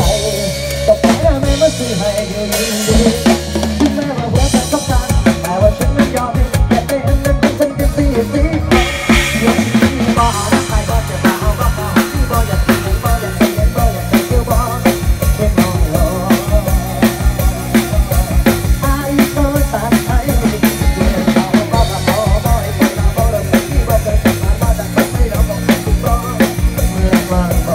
ก็แค่ไม่มาซื้อให้อยู่ดีถึงแม้ว่าหัวใจต้องการแต่ว่าฉันนั้นยอมแค่เป็นนั้นเป็นฉันจะสียกที่บ่หาใครก็จะมาเอาก็เอาที่บ่อยากกินบ่อยากกินบ่อยากกินเกี่ยวบ่เป็นน้องรอไอ้ตัวตัดไอ้เกี่ยวบ่บ่บ่บ่ไอ้คนเราบ่เราที่บ่เคยทำมาแต่ก็ไม่เราบอกที่บ่เมื่อวันบ่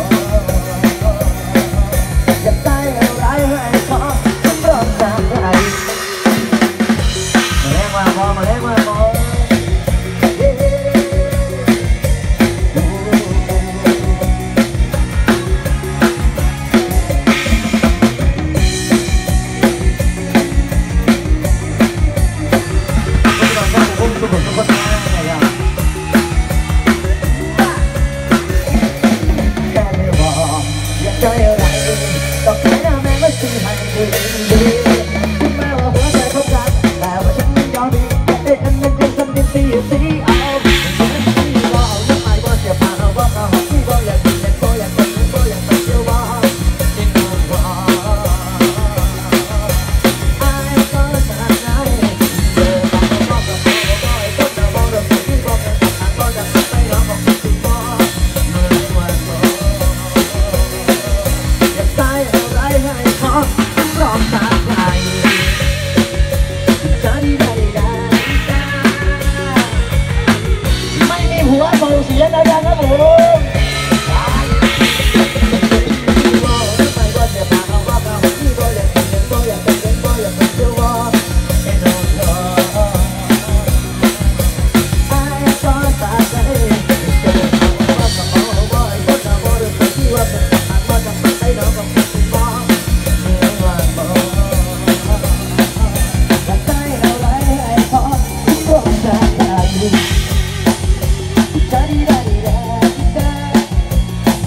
จะได้อะไรให้ขอรอจากไหนมาเล่นว่าพอมาเล่นว่าพอ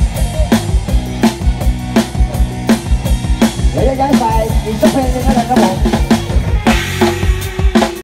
ย้ายไปอีกสักเพลงนึงแล้วกันครับผม